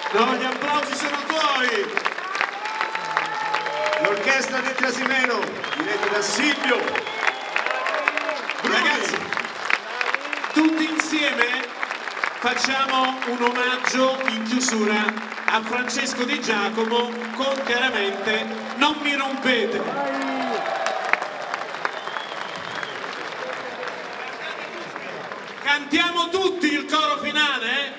No, gli applausi sono tuoi. L'orchestra del Trasimeno, diretta da Silvio. Ragazzi, tutti insieme facciamo un omaggio in chiusura a Francesco Di Giacomo con chiaramente Non mi rompete. Cantiamo tutti il coro finale, eh?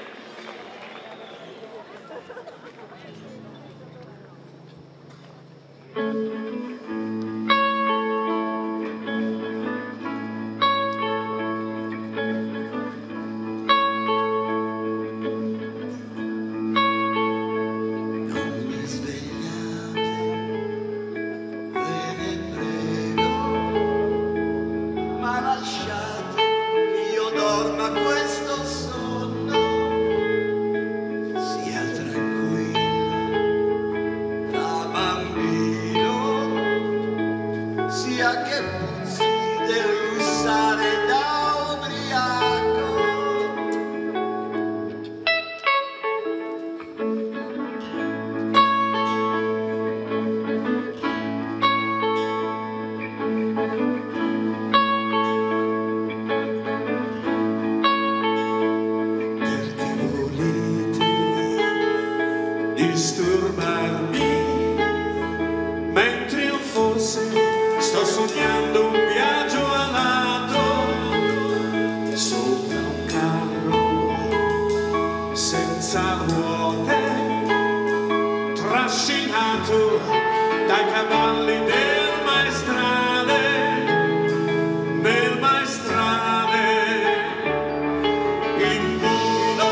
Disturbarmi mentre io forse sto sognando un viaggio alato sopra un carro senza ruote trascinato dai cavalli del maestrale in volo.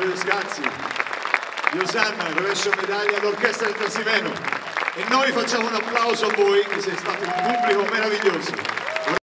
Mario Scazzi, di Osanna, rovescio medaglia all'Orchestra del Trasimeno. E noi facciamo un applauso a voi, che siete stati un pubblico meraviglioso.